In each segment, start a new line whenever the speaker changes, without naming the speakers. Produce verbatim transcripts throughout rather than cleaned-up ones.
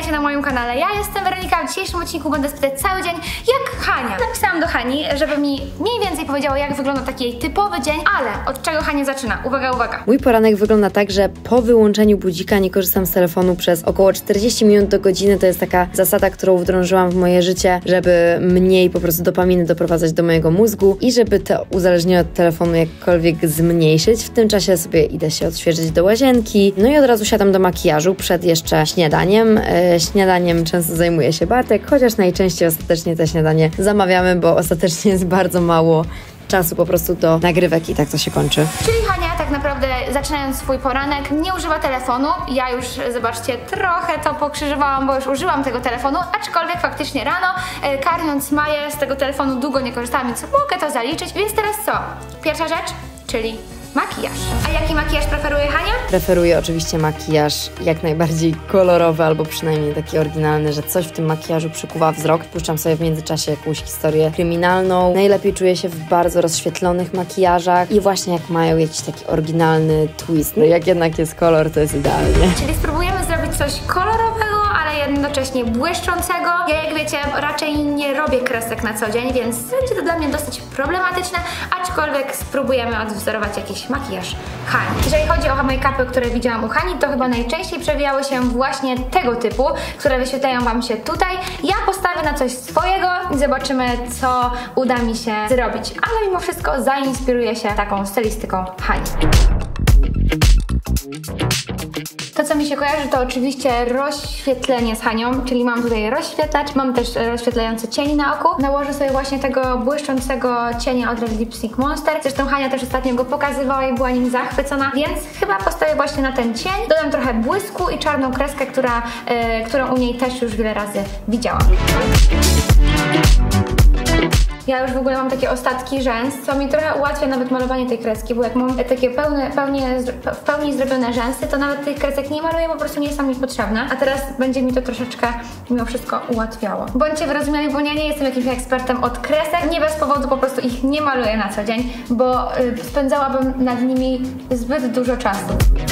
witajcie na moim kanale. Ja jestem Weronika, w dzisiejszym odcinku będę spędzać cały dzień jak Hania. Napisałam do Hani, żeby mi mniej więcej powiedziała, jak wygląda taki jej typowy dzień, ale od czego Hania zaczyna? Uwaga, uwaga.
Mój poranek wygląda tak, że po wyłączeniu budzika nie korzystam z telefonu przez około czterdzieści minut do godziny. To jest taka zasada, którą wdrożyłam w moje życie, żeby mniej po prostu dopaminy doprowadzać do mojego mózgu i żeby to uzależnienie od telefonu jakkolwiek zmniejszyć. W tym czasie sobie idę się odświeżyć do łazienki, no i od razu siadam do makijażu przed jeszcze śniadaniem. E, śniadaniem często zajmuje się Bartek, chociaż najczęściej ostatecznie te śniadanie zamawiamy, bo ostatecznie jest bardzo mało czasu po prostu do nagrywek i tak to się kończy.
Czyli Hania tak naprawdę, zaczynając swój poranek, nie używa telefonu. Ja już, zobaczcie, trochę to pokrzyżowałam, bo już użyłam tego telefonu, aczkolwiek faktycznie rano, e, karmiąc Maję, z tego telefonu długo nie korzystałam, więc mogę to zaliczyć. Więc teraz co? Pierwsza rzecz, czyli makijaż. A jaki makijaż preferuje Hania?
Preferuję oczywiście makijaż jak najbardziej kolorowy, albo przynajmniej taki oryginalny, że coś w tym makijażu przykuwa wzrok. Puszczam sobie w międzyczasie jakąś historię kryminalną. Najlepiej czuję się w bardzo rozświetlonych makijażach i właśnie jak mają jakiś taki oryginalny twist. No jak jednak jest kolor, to jest idealnie.
Czyli spróbujemy zrobić coś kolorowego, ale jednocześnie błyszczącego. Ja, jak wiecie, raczej nie robię kresek na co dzień, więc będzie to dla mnie dosyć problematyczne, aczkolwiek spróbujemy odwzorować jakiś makijaż Hani. Jeżeli chodzi o make-upy, które widziałam u Hani, to chyba najczęściej przewijały się właśnie tego typu, które wyświetlają Wam się tutaj. Ja postawię na coś swojego i zobaczymy, co uda mi się zrobić, ale mimo wszystko zainspiruję się taką stylistyką Hani. To, co mi się kojarzy, to oczywiście rozświetlenie z Hanią, czyli mam tutaj rozświetlacz, mam też rozświetlający cień na oku. Nałożę sobie właśnie tego błyszczącego cienia od Red Lipstick Monster. Zresztą Hania też ostatnio go pokazywała i była nim zachwycona, więc chyba postawię właśnie na ten cień. Dodam trochę błysku i czarną kreskę, która, yy, którą u niej też już wiele razy widziałam. Ja już w ogóle mam takie ostatki rzęs, co mi trochę ułatwia nawet malowanie tej kreski, bo jak mam takie pełne, pełnie, w pełni zrobione rzęsy, to nawet tych kresek nie maluję, po prostu nie są mi potrzebne. A teraz będzie mi to troszeczkę mimo wszystko ułatwiało. Bądźcie wyrozumiali, bo ja nie jestem jakimś ekspertem od kresek, nie bez powodu po prostu ich nie maluję na co dzień, bo y, spędzałabym nad nimi zbyt dużo czasu.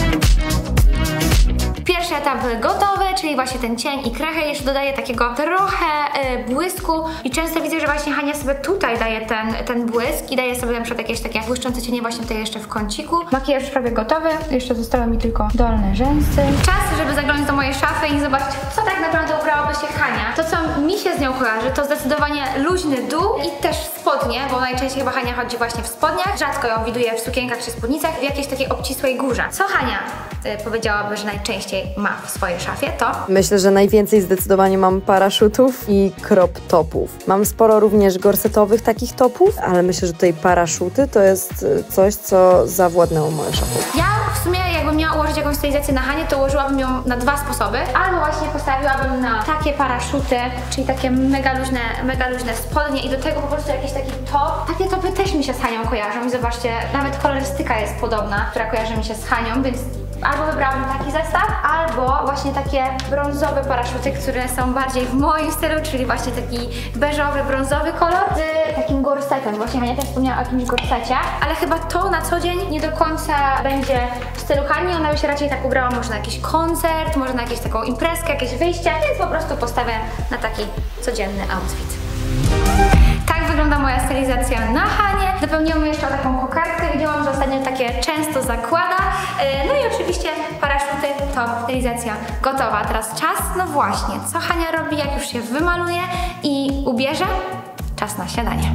Pierwszy etap gotowy, czyli właśnie ten cień i krechę. Jeszcze dodaję takiego trochę y, błysku i często widzę, że właśnie Hania sobie tutaj daje ten, ten błysk i daje sobie na przykład jakieś takie błyszczące cienie właśnie tutaj jeszcze w kąciku. Makijaż już prawie gotowy, jeszcze zostały mi tylko dolne rzęsy. Czas, żeby zaglądać do mojej szafy i zobaczyć, co tak naprawdę ubrałaby się Hania. To, co mi się z nią kojarzy, to zdecydowanie luźny dół i też spodnie, bo najczęściej chyba Hania chodzi właśnie w spodniach. Rzadko ją widuję w sukienkach czy spódnicach, w jakiejś takiej obcisłej górze. Co Hania y, powiedziałaby, że najczęściej ma w swojej szafie, to?
Myślę, że najwięcej zdecydowanie mam paraszutów i crop topów. Mam sporo również gorsetowych takich topów, ale myślę, że tutaj paraszuty to jest coś, co zawładnęło moją szafą.
Ja w sumie jakbym miała ułożyć jakąś stylizację na Hanie, to ułożyłabym ją na dwa sposoby. Albo właśnie postawiłabym na takie paraszuty, czyli takie mega luźne, mega luźne spodnie i do tego po prostu jakiś taki top. Takie topy też mi się z Hanią kojarzą i zobaczcie, nawet kolorystyka jest podobna, która kojarzy mi się z Hanią, więc albo wybrałabym taki zestaw, albo właśnie takie brązowe paraszuty, które są bardziej w moim stylu, czyli właśnie taki beżowy, brązowy kolor z takim gorsetem. Właśnie Hania też wspomniała o jakimś gorsecie, ale chyba to na co dzień nie do końca będzie w stylu Hani. Ona by się raczej tak ubrała może na jakiś koncert, może na jakąś taką imprezkę, jakieś wyjście, więc po prostu postawię na taki codzienny outfit. Tak wygląda moja stylizacja na Hanie. Dopełniłam jeszcze o taką kokardkę. Widziałam, że ostatnio takie często zakłada. No i oczywiście paraszuty to stylizacja gotowa. Teraz czas, no właśnie, co Hania robi, jak już się wymaluje i ubierze? Czas na śniadanie.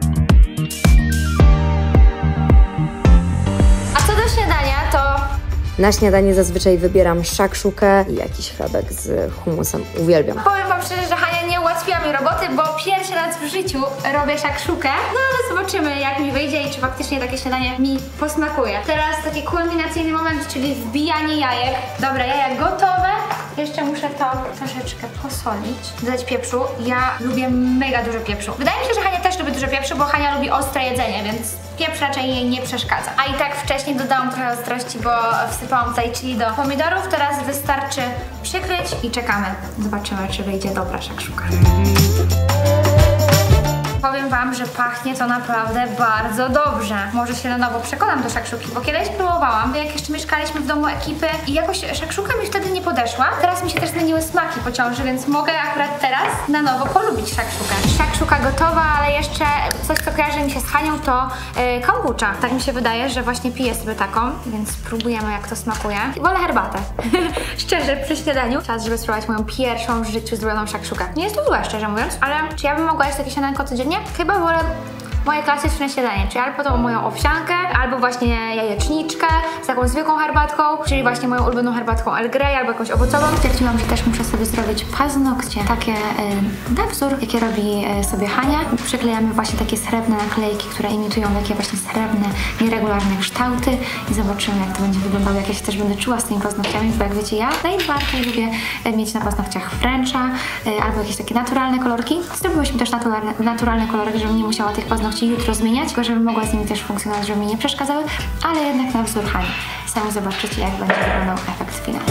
A co do śniadania, to
na śniadanie zazwyczaj wybieram szakszukę i jakiś chlebek z humusem. Uwielbiam.
Powiem Wam szczerze, że Hania nie ułatwiła mi roboty, bo pierwszy raz w życiu robię szakszukę. No ale zobaczymy, jak mi wyjdzie i czy faktycznie takie śniadanie mi posmakuje. Teraz taki kulminacyjny moment, czyli wbijanie jajek. Dobra, jaja gotowe. Jeszcze muszę to troszeczkę posolić, dodać pieprzu. Ja lubię mega dużo pieprzu. Wydaje mi się, że Hania też lubi dużo pieprzu, bo Hania lubi ostre jedzenie, więc pieprz raczej jej nie przeszkadza. A i tak wcześniej dodałam trochę ostrości, bo wsypałam tutaj chili do pomidorów. Teraz wystarczy przykryć i czekamy. Zobaczymy, czy wyjdzie dobra szakszuka. powiem wam, że pachnie to naprawdę bardzo dobrze. Może się na nowo przekonam do szakszuki, bo kiedyś próbowałam, jak jeszcze mieszkaliśmy w domu ekipy i jakoś szakszuka mi wtedy nie podeszła. Teraz mi się też zmieniły smaki po ciąży, więc mogę akurat teraz na nowo polubić szakszukę. Szakszuka gotowa, ale jeszcze coś, co kojarzy mi się z Hanią, to yy, kombucha. Tak mi się wydaje, że właśnie piję sobie taką, więc spróbujemy, jak to smakuje. Wolę herbatę. Szczerze, przy śniadaniu. Czas, żeby spróbować moją pierwszą w życiu zrobioną szakszukę. Nie jest to złe, szczerze mówiąc, ale czy ja bym mogła jeść takie śniadanko codziennie? Chyba wolę moje klasyczne śniadanie, czyli albo tą moją owsiankę, albo właśnie jajeczniczkę z taką zwykłą herbatką, czyli właśnie moją ulubioną herbatką Earl Grey, albo jakąś owocową. Stwierdziłam, że też muszę sobie zrobić paznokcie, takie yy, na wzór, jakie robi yy, sobie Hania. Przyklejamy właśnie takie srebrne naklejki, które imitują takie właśnie srebrne, nieregularne kształty i zobaczymy, jak to będzie wyglądało, jak ja się też będę czuła z tymi paznokciami, bo jak wiecie, ja najbardziej lubię yy, mieć na paznokciach Frencha, yy, albo jakieś takie naturalne kolorki. Zrobiłyśmy też naturalne, naturalne kolorki, żebym nie musiała tych paznokci jutro zmieniać, tylko żebym mogła z nimi też funkcjonować, żeby mi nie przeszkadzały, ale jednak na wzór Hani. Sami zobaczycie, jak będzie wyglądał efekt finalny.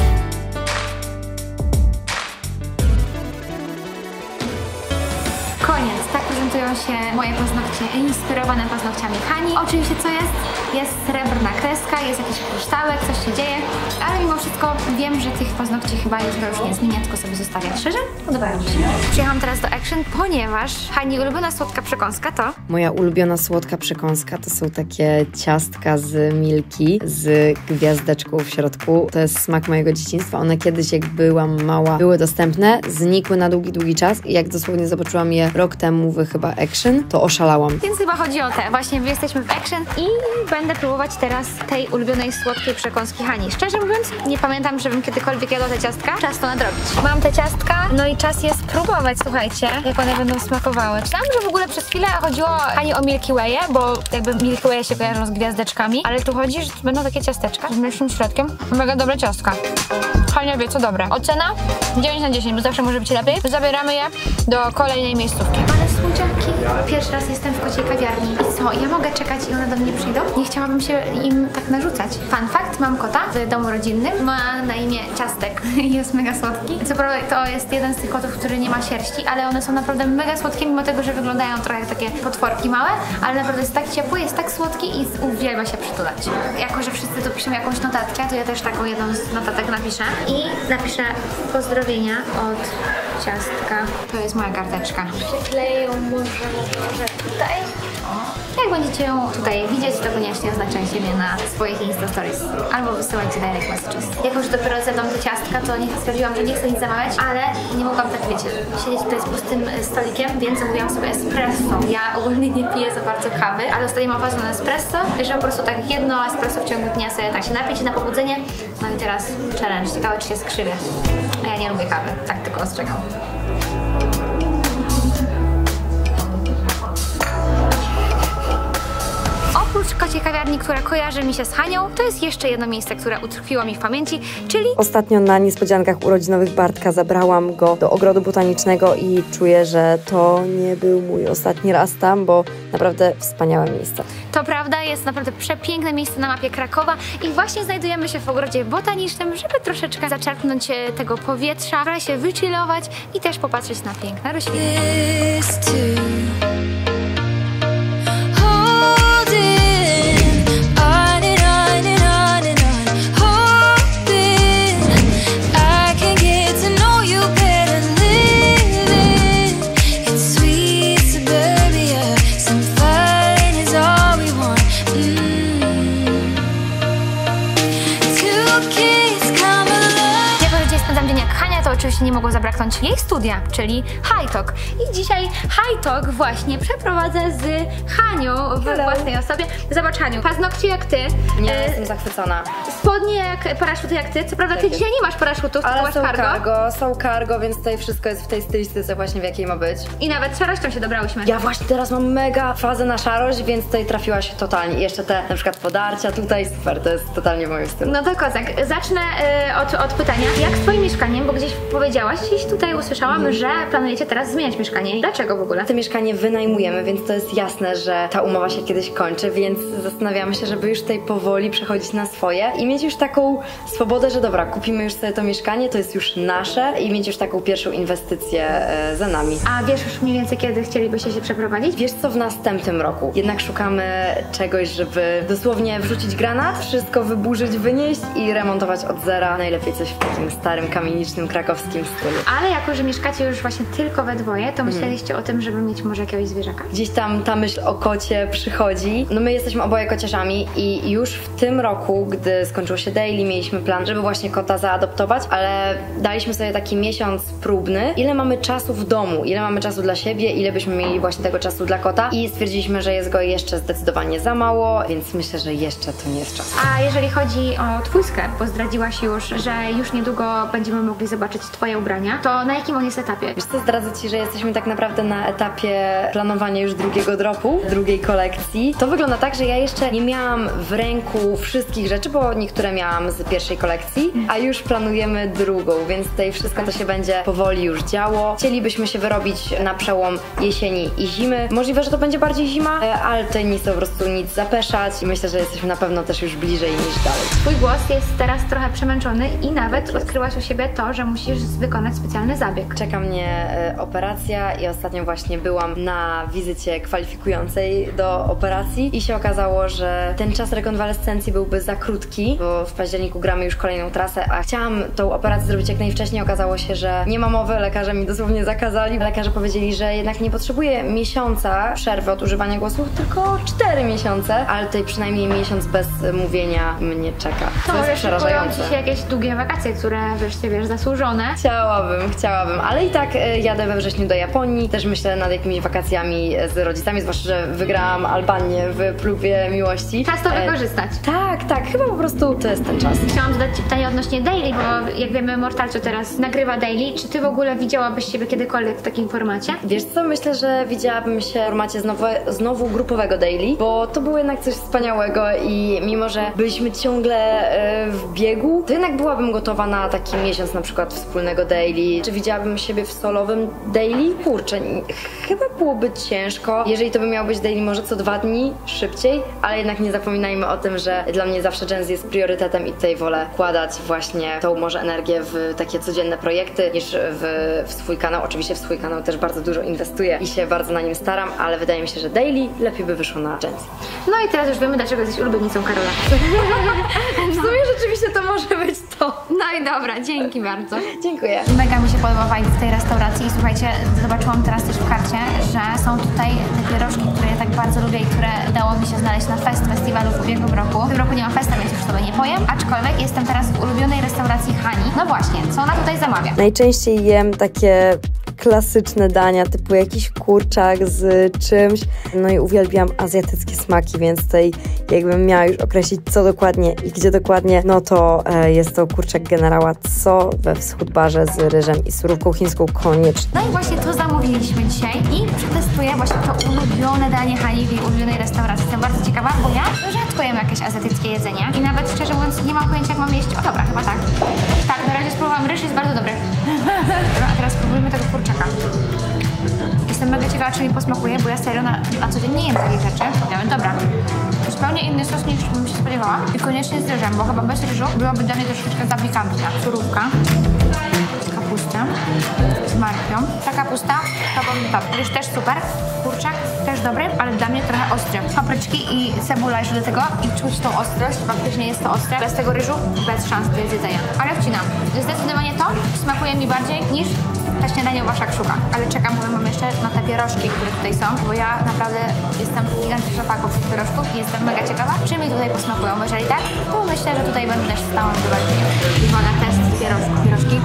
Koniec. Tak prezentują się moje paznokcie inspirowane paznokciami Hani. Oczywiście co jest? Jest srebrna kreska, jest jakiś kryształek, coś się dzieje, ale mimo wszystko wiem, że tych paznokci chyba jutro już nie zmienię, tylko sobie zostawię. Szczerze? Podobają mi się. Przyjechałam teraz do Action, ponieważ Hani ulubiona słodka przekąska to...
Moja ulubiona słodka przekąska to są takie ciastka z Milki, z gwiazdeczką w środku. To jest smak mojego dzieciństwa. One kiedyś, jak byłam mała, były dostępne, znikły na długi, długi czas i jak dosłownie zobaczyłam je rok temu w chyba Action, to oszalałam.
Więc chyba chodzi o te. Właśnie jesteśmy w Action i będę próbować teraz tej ulubionej słodkiej przekąski Hani. Szczerze mówiąc, nie pamiętam, żebym kiedykolwiek jadła te ciastka. Czas to nadrobić. Mam te ciastka, no i czas je spróbować, słuchajcie, jak one będą smakowały. Myślałam, że w ogóle przez chwilę chodziło Hani o Milky Way'e, bo jakby Milky Way'e się kojarzą z gwiazdeczkami, ale tu chodzi, że będą takie ciasteczka z mlecznym środkiem. Mega dobre ciastka. Hania wie, co dobre. Ocena dziewięć na dziesięć, bo zawsze może być lepiej. Zabieramy je do kolejnej miejscówki. Ale słodziaki. Pierwszy raz jestem w kociej kawiarni. I co? Ja mogę czekać i one do mnie przyjdą? Nie chciałabym się im tak narzucać. Fun fact, mam kota w domu rodzinnym. Ma na imię Ciastek. Jest mega słodki. Co prawda to jest jeden z tych kotów, który nie ma sierści, ale one są naprawdę mega słodkie, mimo tego, że wyglądają trochę jak takie potworki małe, ale naprawdę jest tak ciepły, jest tak słodki i uwielbia się przytulać. Jako że wszyscy tu piszą jakąś notatkę, to ja też taką jedną z notatek napiszę. I napiszę pozdrowienia od Ciastka. To jest moja karteczka. Przykleję ją może, może tutaj. Jak będziecie ją tutaj widzieć, to koniecznie oznaczajcie mnie na swoich Insta Stories albo wysyłajcie direct messages. Jako że dopiero zjadłam te ciastka, to nie stwierdziłam, że nie chcę nic zamawiać, ale nie mogłam tak, wiecie, siedzieć tutaj z pustym stolikiem, więc zamówiłam sobie espresso. Ja ogólnie nie piję za bardzo kawy, ale ostatnio mam fazę na espresso, że po prostu tak jedno espresso w ciągu dnia sobie tak się napić na pobudzenie. No i teraz challenge. Ciekawe, czy się skrzywię. A ja nie lubię kawy, tak tylko ostrzegam. Oprócz kociej kawiarni, która kojarzy mi się z Hanią, to jest jeszcze jedno miejsce, które utkwiło mi w pamięci, czyli...
Ostatnio na niespodziankach urodzinowych Bartka zabrałam go do ogrodu botanicznego i czuję, że to nie był mój ostatni raz tam, bo naprawdę wspaniałe miejsce.
To prawda, jest naprawdę przepiękne miejsce na mapie Krakowa i właśnie znajdujemy się w ogrodzie botanicznym, żeby troszeczkę zaczerpnąć tego powietrza, się wychillować i też popatrzeć na piękne rośliny. Oczywiście nie mogło zabraknąć jej studia, czyli High Talk. I dzisiaj High Talk właśnie przeprowadzę z Hanią w Hello. własnej osobie. Zobacz, Haniu, paznokcie jak ty.
Nie,
e,
jestem zachwycona.
Spodnie jak paraszuty jak ty. Co prawda ty dzisiaj nie masz paraszutów,
ale
tylko
są
masz cargo.
cargo. Są cargo, więc tutaj wszystko jest w tej stylistyce właśnie, w jakiej ma być.
I nawet szarością się dobrałyśmy.
Ja właśnie teraz mam mega fazę na szarość, więc tutaj trafiłaś totalnie. I jeszcze te na przykład podarcia tutaj, super, to jest totalnie moje styl.
No to kozak. Zacznę y, od, od pytania. Jak z twoim mieszkaniem, bo gdzieś powiedziałaś, Dziś tutaj usłyszałam, że planujecie teraz zmieniać mieszkanie. Dlaczego w ogóle?
To mieszkanie wynajmujemy, więc to jest jasne, że ta umowa się kiedyś kończy, więc zastanawiamy się, żeby już tutaj powoli przechodzić na swoje i mieć już taką swobodę, że dobra, kupimy już sobie to mieszkanie, to jest już nasze i mieć już taką pierwszą inwestycję e, za nami.
A wiesz już mniej więcej, kiedy chcielibyście się przeprowadzić?
Wiesz co, w następnym roku. Jednak szukamy czegoś, żeby dosłownie wrzucić granat, wszystko wyburzyć, wynieść i remontować od zera. Najlepiej coś w takim starym, kamienicznym, krakowskim stylu.
Ale jako, że mieszkacie już właśnie tylko we dwoje, to myśleliście hmm. o tym, żeby mieć może jakiegoś zwierzaka?
Gdzieś tam ta myśl o kocie przychodzi. No my jesteśmy oboje kociarzami i już w tym roku, gdy skończyło się daily, mieliśmy plan, żeby właśnie kota zaadoptować, ale daliśmy sobie taki miesiąc próbny. Ile mamy czasu w domu, ile mamy czasu dla siebie, ile byśmy mieli właśnie tego czasu dla kota i stwierdziliśmy, że jest go jeszcze zdecydowanie za mało, więc myślę, że jeszcze to nie jest czas.
A jeżeli chodzi o twój sklep, bo zdradziłaś już, że już niedługo będziemy mogli zobaczyć twoje ubrania, to na jakim on jest etapie?
Wiesz co, zdradzę ci, że jesteśmy tak naprawdę na etapie planowania już drugiego dropu, drugiej kolekcji. To wygląda tak, że ja jeszcze nie miałam w ręku wszystkich rzeczy, bo niektóre miałam z pierwszej kolekcji, a już planujemy drugą, więc tutaj wszystko to się będzie powoli już działo. Chcielibyśmy się wyrobić na przełom jesieni i zimy. Możliwe, że to będzie bardziej zima, ale tutaj nie chcę po prostu nic zapeszać i myślę, że jesteśmy na pewno też już bliżej niż dalej.
Twój głos jest teraz trochę przemęczony i nawet odkryłaś u siebie to, że musisz wykonać specjalny zabieg.
Czeka mnie e, operacja i ostatnio właśnie byłam na wizycie kwalifikującej do operacji i się okazało, że ten czas rekonwalescencji byłby za krótki, bo w październiku gramy już kolejną trasę, a chciałam tą operację zrobić jak najwcześniej. Okazało się, że nie ma mowy, lekarze mi dosłownie zakazali. Lekarze powiedzieli, że jednak nie potrzebuję miesiąca przerwy od używania głosu, tylko cztery miesiące, ale tutaj przynajmniej miesiąc bez mówienia mnie czeka.
To
To
może
jest przerażające.
Ci się jakieś długie wakacje, które wreszcie, wiesz, zasłużone.
Chciałabym, chciałabym, ale i tak e, jadę we wrześniu do Japonii. Też myślę nad jakimiś wakacjami z rodzicami, zwłaszcza, że wygrałam Albanię w próbie miłości.
Czas to
e,
wykorzystać.
Tak, tak, chyba po prostu to jest ten czas.
Chciałam zadać Ci pytanie odnośnie daily, bo jak wiemy, Mortalcio teraz nagrywa daily. Czy Ty w ogóle widziałabyś siebie kiedykolwiek w takim formacie?
Wiesz co, myślę, że widziałabym się w formacie znowu, znowu grupowego daily, bo to było jednak coś wspaniałego i mimo, że byliśmy ciągle e, w biegu, to jednak byłabym gotowa na taki miesiąc na przykład wspólnego daily. Czy widziałabym siebie w solowym daily? Kurczę, chyba byłoby ciężko. Jeżeli to by miało być daily może co dwa dni, szybciej, ale jednak nie zapominajmy o tym, że dla mnie zawsze Gen Z jest priorytetem i tutaj wolę wkładać właśnie tą może energię w takie codzienne projekty niż w, w swój kanał. Oczywiście w swój kanał też bardzo dużo inwestuję i się bardzo na nim staram, ale wydaje mi się, że daily lepiej by wyszło na Gen Z.
No i teraz już wiemy, dlaczego jesteś ulubienicą Karola.
W sumie rzeczywiście to może być to.
No i dobra, dzięki bardzo.
Dziękuję.
Mega mi się podoba vibe w tej restauracji i słuchajcie, zobaczyłam teraz też w karcie, że są tutaj te pierożki, które ja tak bardzo lubię i które udało mi się znaleźć na Fest Festiwalu w ubiegłym roku. W tym roku nie ma festa, więc już sobie nie powiem, aczkolwiek jestem teraz w ulubionej restauracji Hani. No właśnie, co ona tutaj zamawia?
Najczęściej jem takie klasyczne dania, typu jakiś kurczak z czymś. No i uwielbiam azjatyckie smaki, więc tutaj jakbym miała już określić co dokładnie i gdzie dokładnie, no to e, jest to kurczak generała Co we wschód barze z ryżem i surówką chińską koniecznie.
No i właśnie to zamówiliśmy dzisiaj i przetestuję właśnie to ulubione danie Hani w jej ulubionej restauracji. Jestem bardzo ciekawa, bo ja rzadko jem jakieś azjatyckie jedzenie i nawet szczerze mówiąc nie mam pojęcia jak mam jeść. O dobra, chyba tak. Tak, na razie spróbowałam ryż, jest bardzo dobry. Dobra, a teraz spróbujmy tego kurczaka. Jestem mega ciekawa, czy mi posmakuje, bo ja serio na, na co dzień nie jem takich rzeczy. Ja wiem, dobra. Zupełnie inny sos niż bym się spodziewała. I koniecznie z ryżem, bo chyba bez ryżu byłoby dla mnie troszeczkę za pikantna. Surówka. Kapustę. Z marchwią. Ta kapusta, to bym top. Ryż też super. Kurczak też dobry, ale dla mnie trochę ostry. Papryczki i cebula jeszcze do tego i czuć tą ostrość. Faktycznie jest to ostre. Bez tego ryżu bez szans do jedzenia. Ale wcinam. Zdecydowanie to smakuje mi bardziej niż ta śniadaniowa szakszuka. Ale czekam, bo mam jeszcze na te pierożki, które tutaj są, bo ja naprawdę jestem gigantyczna faków tych pierożków i jestem mega ciekawa, czy mi tutaj posmakują. Bo jeżeli tak, to myślę, że tutaj będę też stała zobaczenia. I wolę test pierożki. pierożki.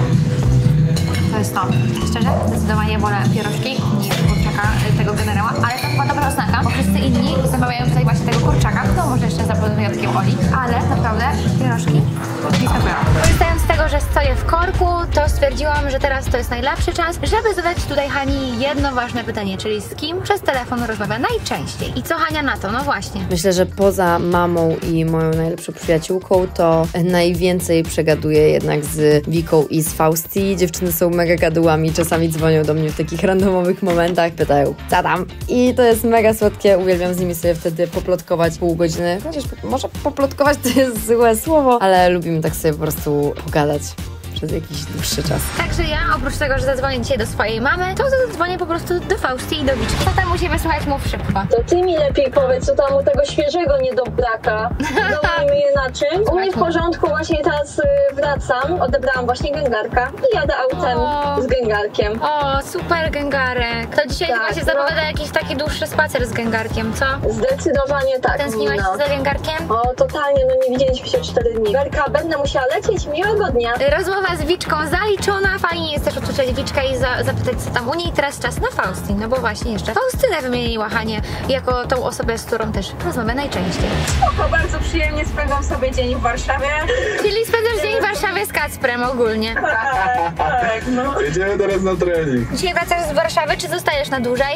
To jest to. Szczerze, zdecydowanie wolę pierożki niż kurczaka tego generała, ale to była dobra oznaka, bo wszyscy inni zamawiają tutaj właśnie tego kurczaka, no może jeszcze za wyjątkiem Oli, ale naprawdę pierożki mi smakują. Korzystając z tego, że stoję w korku, to stwierdziłam, że teraz to jest najlepszy czas, żeby zadać tutaj Hani jedno ważne pytanie, czyli z kim przez telefon rozmawia najczęściej i co Hania na to? No właśnie.
Myślę, że poza mamą i moją najlepszą przyjaciółką, to najwięcej przegaduję jednak z Wiką i z Fausti. Dziewczyny są mega mega gadułami, czasami dzwonią do mnie w takich randomowych momentach, pytają, co tam? I to jest mega słodkie, uwielbiam z nimi sobie wtedy poplotkować pół godziny, chociaż może poplotkować to jest złe słowo, ale lubimy tak sobie po prostu pogadać przez jakiś dłuższy czas.
Także ja, oprócz tego, że zadzwonię dzisiaj do swojej mamy, to zadzwonię po prostu do Fausti i do Wiczki. Co tam musimy słuchać, mów szybko.
To ty mi lepiej powiedz, co tam u tego świeżego niedobraka. Załóżmy je na czym. U mnie w porządku, właśnie teraz y, wracam, odebrałam właśnie gęgarka i jadę autem
O.
z gęgarkiem.
O, super gęgarek. To dzisiaj
Tak,
chyba się
no.
zapowiada jakiś taki dłuższy spacer z gęgarkiem, co?
Zdecydowanie tak,
Tęskniłaś
Nino.
się za gęgarkiem?
O, totalnie, no nie widzieliśmy się cztery dni. Werka, będę musiała lecieć, miłego dnia.
Rozmowa z Wiczką zaliczona. Fajnie jest też usłyszeć Wiczkę i za, zapytać, co tam u niej. Teraz czas na Fausti, no bo właśnie jeszcze Faustynę wymieniła Hanie jako tą osobę, z którą też rozmawiam najczęściej.
Spoko, bardzo przyjemnie spędzam sobie dzień w Warszawie.
Czyli spędzasz dzień w Warszawie z Kacprem ogólnie.
Tak, tak, no.
Jedziemy teraz na trening.
Dzisiaj wracasz z Warszawy, czy zostajesz na dłużej?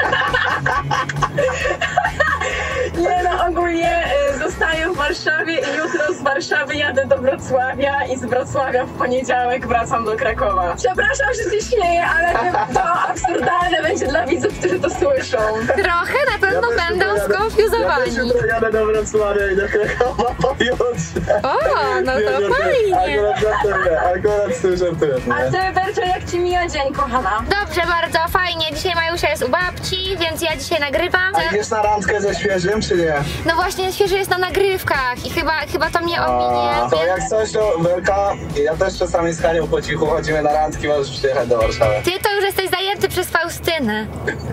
Nie no, ogólnie y, zostaję w Warszawie i jutro z Warszawy jadę do Wrocławia i z Wrocławia w poniedziałek wracam do Krakowa. Przepraszam, że się śmieję, ale to absurdalne będzie dla widzów, którzy to słyszą.
Trochę na pewno
też
będą
jutro jadę-
skonfuzowani.
Ja też jutro jadę do Wrocławia i do Krakowa pojutrze.
O, no
Nie,
to
żartuję.
fajnie.
Akurat żartuję, akurat z tym żartuję.
A ty, Berczo, jak ci mija dzień, kochana?
Dobrze, bardzo fajnie. Dzisiaj Majusia jest u babci, więc ja dzisiaj nagrywam.
A idziesz na randkę ze świeżym, czy nie?
No właśnie, świeży jest na nagrywkach i chyba, chyba to mnie ominie.
A, to jak coś, to Werka, ja też czasami z Hanią po cichu chodzimy na randki, możesz przyjechać do Warszawy.
Ty to już jesteś zajęty przez Faustynę.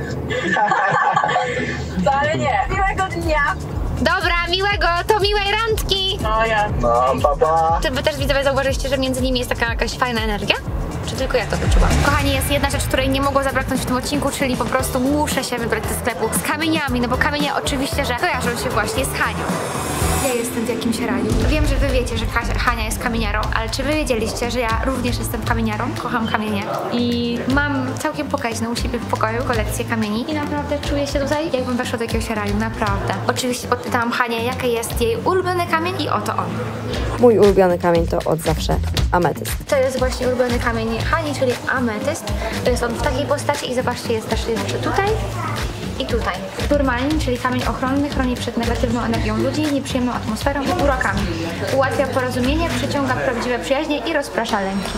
Wcale nie. Miłego dnia.
Dobra, miłego, to miłej randki.
No ja.
No, papa.
Czy wy też widzowie zauważyliście, że między nimi jest taka jakaś fajna energia? Czy tylko ja to wyczułam? Kochani, jest jedna rzecz, której nie mogło zabraknąć w tym odcinku, czyli po prostu muszę się wybrać do sklepu z kamieniami, no bo kamienie oczywiście, że kojarzą się właśnie z Hanią. Ja jestem w jakimś raju. Wiem, że wy wiecie, że Kasia, Hania jest kamieniarą, ale czy wy wiedzieliście, że ja również jestem kamieniarą? Kocham kamienie. I mam całkiem pokaźną u siebie w pokoju kolekcję kamieni i naprawdę czuję się tutaj, jakbym weszła do jakiegoś raju, naprawdę. Oczywiście podpytałam Hanię, jaki jest jej ulubiony kamień i oto on.
Mój ulubiony kamień to od zawsze ametyst.
To jest właśnie ulubiony kamień Hani, czyli ametyst. To jest on w takiej postaci i zobaczcie, jest też jeszcze tutaj i tutaj. Turmalin, czyli kamień ochronny, chroni przed negatywną energią ludzi, nieprzyjemną atmosferą i urakami. Ułatwia porozumienie, przyciąga prawdziwe przyjaźnie i rozprasza lęki.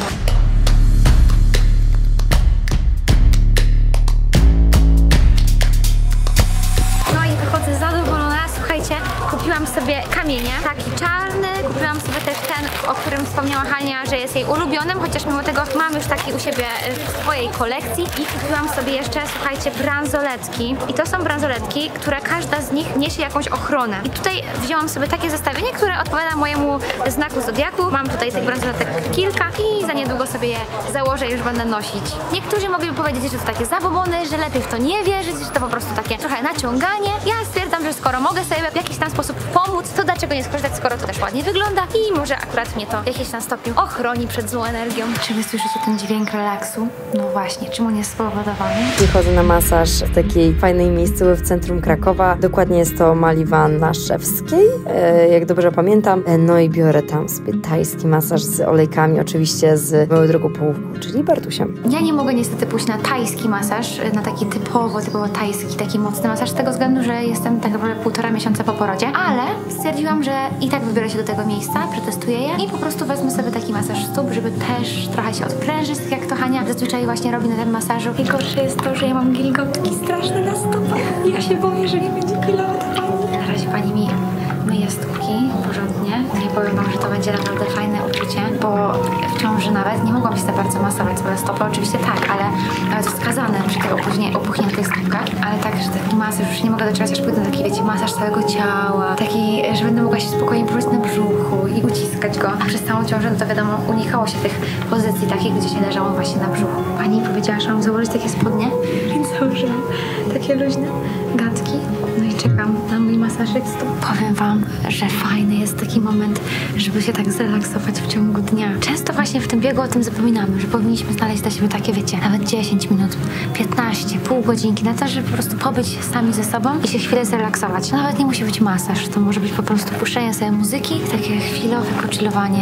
No i wychodzę zadowolona. Słuchajcie, kupiłam sobie kamienie, taki czarny, kupiłam sobie też ten, o którym wspomniała Hania, że jest jej ulubionym, chociaż mimo tego mam już taki u siebie w swojej kolekcji i kupiłam sobie jeszcze, słuchajcie, bransoletki i to są bransoletki, które każda z nich niesie jakąś ochronę i tutaj wzięłam sobie takie zestawienie, które odpowiada mojemu znaku zodiaku. Mam tutaj tych bransoletek kilka i za niedługo sobie je założę i już będę nosić. Niektórzy mogliby powiedzieć, że to takie zabobony, że lepiej w to nie wierzyć, że to po prostu takie trochę naciąganie. Ja stwierdzam, że skoro mogę sobie w jakiś tam sposób pomóc, to dlaczego nie skorzystać, skoro to też ładnie wygląda i może akurat mnie to w jakimś tam stopniu ochroni przed złą energią. Czy wy słyszycie ten dźwięk relaksu? No właśnie, czym on jest spowodowany?
I chodzę na masaż w takiej fajnej miejscowej w centrum Krakowa. Dokładnie jest to Maliwan na Szewskiej, e, jak dobrze pamiętam. E, no i biorę tam sobie tajski masaż z olejkami, oczywiście z moją drugą połówką, czyli Bartusiem.
Ja nie mogę niestety pójść na tajski masaż, na taki typowo, typowo tajski, taki mocny masaż, z tego względu, że jestem tak naprawdę półtora miesiąca po porodzie, ale stwierdziłam, że i tak wybiorę się do tego miejsca, przetestuję je i po prostu wezmę sobie taki masaż stóp, żeby też trochę się odprężyć, tak jak to Hania zazwyczaj właśnie robi na tym masażu. I gorsze jest to, że ja mam gilgotki straszne na stopach. Ja się boję, że nie będzie kilowata pani. Na razie pani mi myje stópki porządnie. Nie powiem wam, że to będzie naprawdę fajne uczucie, bo w ciąży nawet nie mogłam się za bardzo masować swoje stopy. Oczywiście tak, ale nawet wskazane przy tych opuchnie, opuchniętych stópkach, ale tak, że taki masaż już nie mogę doczekać, aż pójdę na taki, wiecie, masaż całego ciała, taki, że będę mogła się spokojnie położyć na brzuchu i uciskać go. A przez całą ciążę, no to wiadomo, unikało się tych pozycji takich, gdzie się leżało właśnie na brzuchu. Pani powiedziała, że mam założyć takie spodnie, więc założyłam takie luźne gadki. No i czekam na mój masażyk stóp. Powiem wam, że fajny jest taki moment, żeby się tak zrelaksować w ciągu dnia. Często właśnie w tym biegu o tym zapominamy, że powinniśmy znaleźć dla siebie takie, wiecie, nawet dziesięć minut, piętnaście, pół godzinki na to, żeby po prostu pobyć sami ze sobą i się chwilę zrelaksować. Nawet nie musi być masaż, to może być po prostu puszczenie sobie muzyki, takie chwilowe pochillowanie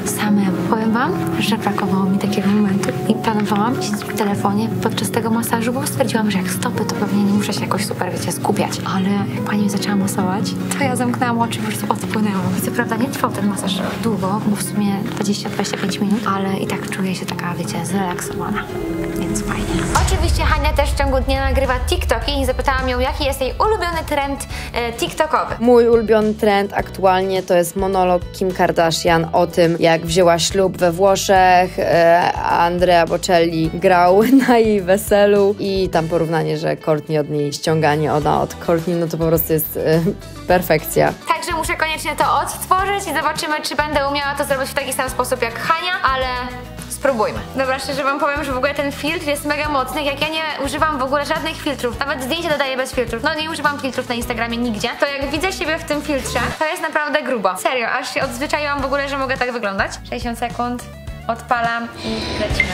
same. Powiem wam, że brakowało mi takiego momentu i planowałam siedzieć w telefonie podczas tego masażu, bo stwierdziłam, że jak stopy, to pewnie nie muszę się jakoś super, wiecie, skupiać. Ale jak pani mi zaczęła masować, to ja zamknęłam oczy, po prostu odpłynęłam. I co prawda nie trwał ten masaż długo, bo w sumie dwadzieścia do dwudziestu pięciu minut, ale i tak czuję się taka, wiecie, zrelaksowana. Więc fajnie. Oczywiście Hania też w ciągu dnia nagrywa TikToki i zapytałam ją, jaki jest jej ulubiony trend e, TikTokowy.
Mój ulubiony trend aktualnie to jest monolog Kim Kardashian o tym, jak wzięła ślub we Włoszech, e, Andrea Bocelli grał na jej weselu i tam porównanie, że Kourtney od niej ściąganie, ona od Kourtney, no to po prostu jest e, perfekcja.
Także muszę koniecznie to odtworzyć i zobaczymy, czy będę umiała to zrobić w taki sam sposób jak Hania, ale spróbujmy. Dobra, szczerze wam powiem, że w ogóle ten filtr jest mega mocny. Jak ja nie używam w ogóle żadnych filtrów, nawet zdjęcia dodaję bez filtrów, no nie używam filtrów na Instagramie nigdzie, to jak widzę siebie w tym filtrze, to jest naprawdę grubo. Serio, aż się odzwyczaiłam w ogóle, że mogę tak wyglądać. sześćdziesiąt sekund, odpalam i lecimy.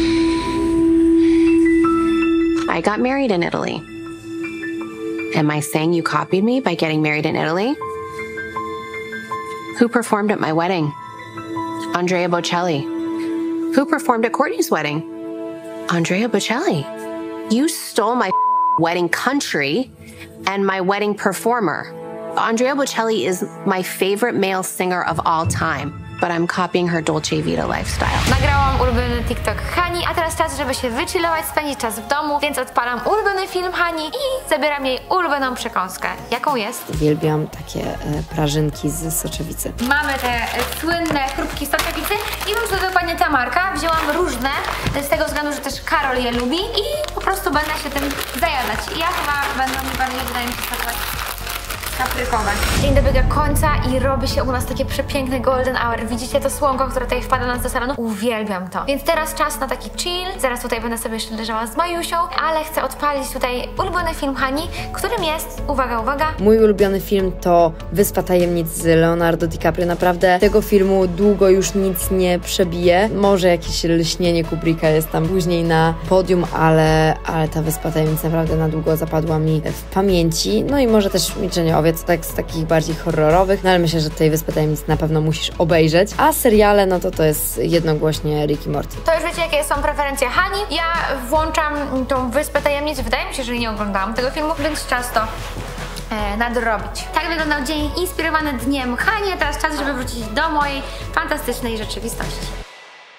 I got married in Italy. Am I saying you copied me by getting married in Italy? Who performed at my wedding? Andrea Bocelli. Who performed at Kourtney's wedding? Andrea Bocelli. You stole my wedding country and my wedding performer. Andrea Bocelli is my favorite male singer of all time, but I'm copying her Dolce Vita lifestyle.
Nagrałam ulubiony TikTok Hani, a teraz czas, żeby się wychillować, spędzić czas w domu, więc odpalam ulubiony film Hani i zabieram jej ulubioną przekąskę. Jaką jest?
Uwielbiam takie e, prażynki z soczewicy.
Mamy te e, słynne chrupki z soczewicy i mam tutaj dokładnie ta marka. Wzięłam różne, z tego względu, że też Karol je lubi i po prostu będę się tym zajadać. I ja chyba będą mi bardziej, wydaje mi się, smakować kaprykowe. Dzień dobiega końca i robi się u nas takie przepiękne golden hour. Widzicie to słonko, które tutaj wpada nas do salonu? Uwielbiam to. Więc teraz czas na taki chill. Zaraz tutaj będę sobie jeszcze leżała z Majusią, ale chcę odpalić tutaj ulubiony film Hani, którym jest, uwaga, uwaga,
Mój ulubiony film to Wyspa Tajemnic z Leonardo DiCaprio. Naprawdę tego filmu długo już nic nie przebije. Może jakieś Lśnienie Kubricka jest tam później na podium, ale, ale ta Wyspa Tajemnic naprawdę na długo zapadła mi w pamięci. No i może też Milczenie Owiec, tak z takich bardziej horrorowych, no ale myślę, że tej Wyspę Tajemnic na pewno musisz obejrzeć. A seriale, no to to jest jednogłośnie Rick i Morty.
to już wiecie, jakie są preferencje Hani. Ja włączam tą Wyspę Tajemnic. Wydaje mi się, że nie oglądałam tego filmu, więc czas to e, nadrobić. Tak wyglądał dzień inspirowany dniem Hani, a teraz czas, żeby wrócić do mojej fantastycznej rzeczywistości.